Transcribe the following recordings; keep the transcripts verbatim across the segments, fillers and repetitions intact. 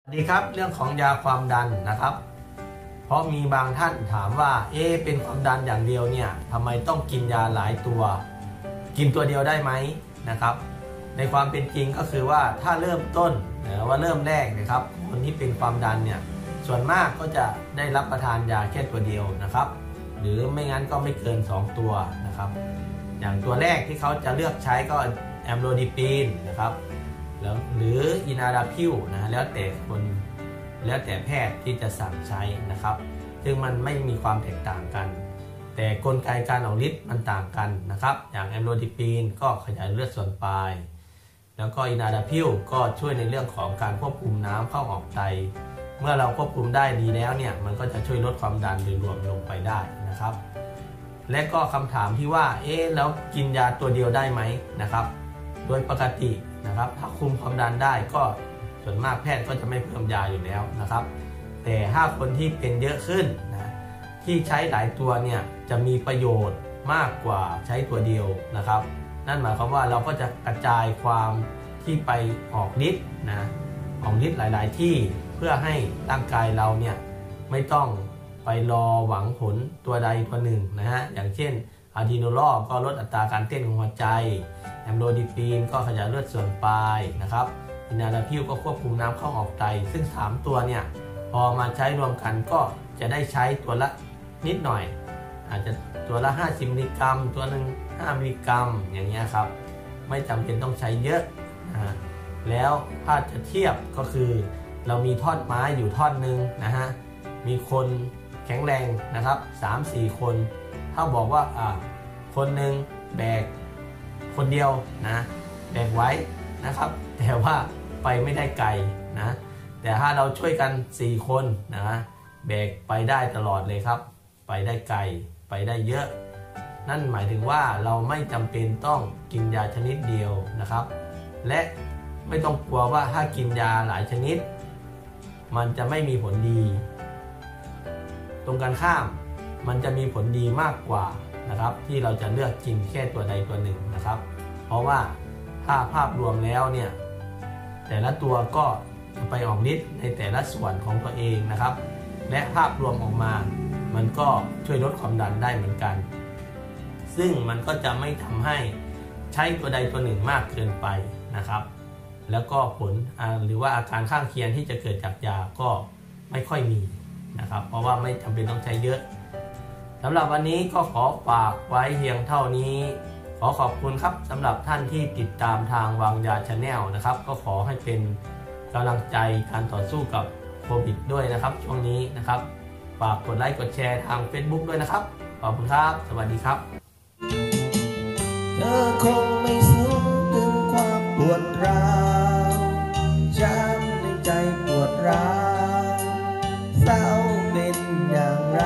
สวัสดีครับเรื่องของยาความดันนะครับเพราะมีบางท่านถามว่าเอ๊ะเป็นความดันอย่างเดียวเนี่ยทำไมต้องกินยาหลายตัวกินตัวเดียวได้ไหมนะครับในความเป็นจริงก็คือว่าถ้าเริ่มต้นหรือว่าเริ่มแรกนะครับคนที่เป็นความดันเนี่ยส่วนมากก็จะได้รับประทานยาแค่ตัวเดียวนะครับหรือไม่งั้นก็ไม่เกินสองตัวนะครับอย่างตัวแรกที่เขาจะเลือกใช้ก็แอมโลดิปีนนะครับหรืออินาดาพิวนะแล้วแต่คนแล้วแต่แพทย์ที่จะสั่งใช้นะครับซึ่งมันไม่มีความแตกต่างกันแต่กลไกการออกฤทธิ์มันต่างกันนะครับอย่างแอมโลดิปีนก็ขยายเลือดส่วนปลายแล้วก็อินาดาพิวก็ช่วยในเรื่องของการควบคุมน้ำเข้าออกไตเมื่อเราควบคุมได้ดีแล้วเนี่ยมันก็จะช่วยลดความดันโดยรวมลงไปได้นะครับและก็คำถามที่ว่าเอ๊ะแล้วกินยาตัวเดียวได้ไหมนะครับโดยปกตินะครับถ้าคุมความดันได้ก็ส่วนมากแพทย์ก็จะไม่เพิ่มยาอยู่แล้วนะครับแต่ถ้าคนที่เป็นเยอะขึ้นนะที่ใช้หลายตัวเนี่ยจะมีประโยชน์มากกว่าใช้ตัวเดียวนะครับนั่นหมายความว่าเราก็จะกระจายความที่ไปออกฤทธิ์นะออกฤทธิ์หลายๆที่เพื่อให้ร่างกายเราเนี่ยไม่ต้องไปรอหวังผลตัวใดตัวหนึ่งนะฮะอย่างเช่นอะดรีนาลอลก็ลดอัตราการเต้นของหัวใจแอมโลดิปีนก็ขยายเลือดส่วนปลายนะครับอินาดาพิวก็ควบคุมน้ำเข้าออกไตซึ่งสามตัวเนี่ยพอมาใช้รวมกันก็จะได้ใช้ตัวละนิดหน่อยอาจจะตัวละห้าสิบมิลลิกรัมตัวหนึ่งห้ามิลลิกรัมอย่างเงี้ยครับไม่จำเป็นต้องใช้เยอะนะแล้วถ้าจะเทียบก็คือเรามีท่อนไม้อยู่ท่อนหนึ่งนะฮะมีคนแข็งแรงนะครับ สามสี่ คนถ้าบอกว่าอ่าคนหนึ่งแบกคนเดียวนะแบกไว้นะครับแต่ว่าไปไม่ได้ไกลนะแต่ถ้าเราช่วยกันสี่คนนะแบกไปได้ตลอดเลยครับไปได้ไกลไปได้เยอะนั่นหมายถึงว่าเราไม่จำเป็นต้องกินยาชนิดเดียวนะครับและไม่ต้องกลัวว่าถ้ากินยาหลายชนิดมันจะไม่มีผลดีตรงกันข้ามมันจะมีผลดีมากกว่านะครับที่เราจะเลือกกินแค่ตัวใดตัวหนึ่งนะครับเพราะว่าถ้าภาพรวมแล้วเนี่ยแต่ละตัวก็จะไปออกฤทธิ์ในแต่ละส่วนของตัวเองนะครับและภาพรวมออกมามันก็ช่วยลดความดันได้เหมือนกันซึ่งมันก็จะไม่ทำให้ใช้ตัวใดตัวหนึ่งมากเกินไปนะครับแล้วก็ผลหรือว่าอาการข้างเคียงที่จะเกิดจากยาก็ไม่ค่อยมีนะครับเพราะว่าไม่จำเป็นต้องใช้เยอะสำหรับวันนี้ก็ขอฝากไว้เพียงเท่านี้ขอขอบคุณครับสำหรับท่านที่ติดตามทางวางยาชาแนลนะครับก็ขอให้เป็นกำลังใจการต่อสู้กับโควิดด้วยนะครับช่วงนี้นะครับฝากกดไลค์กดแชร์ทาง Facebook ด้วยนะครับขอบคุณครับสวัสดีครับเธอคงไม่ซึ้งถึงความปวดร้าวช้ำในใจปวดร้าวเศร้าเป็นอย่างไร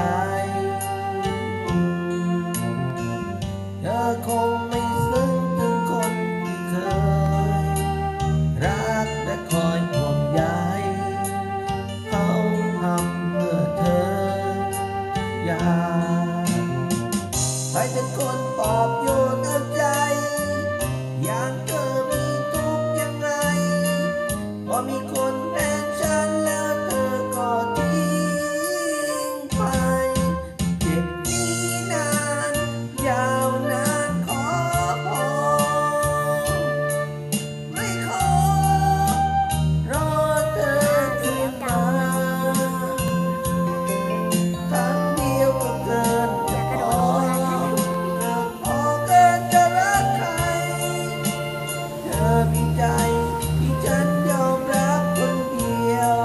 เธอคงไม่ซึ้งถึงคนที่เคยรักและคอยห่วงใยเขาทำเพื่อเธออยากให้เป็นคนปลอบโยนเอาใจอย่างเธอมีทุกข์ยังไงพอมีคนแทนฉันแล้วเธอก็ทิ้งไปเจ็บนี้นานยาวนานขอพอไม่ขอรอเธอคืนมาครั้งเดียวก็เกินจะพอเกินพอเกินจะรักใครเธอมีใจที่ฉันยอมรับคนเดียว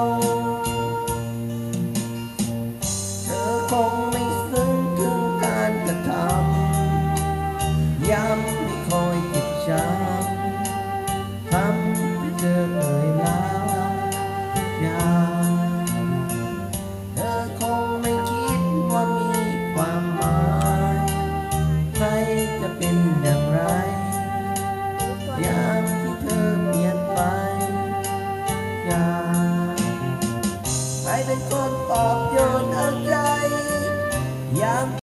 เธอคงไม่ซึ้งถึงการกระทำย้ำให้คอยติดช้ำทำให้เธอเอ่ยล้าอยากเธอคงไม่คิดว่ามีความหมายใครจะเป็นอย่างไรยามที่เธอเปลี่ยนไปอยากให้เป็นคนปลอบโยนเอาใจยาม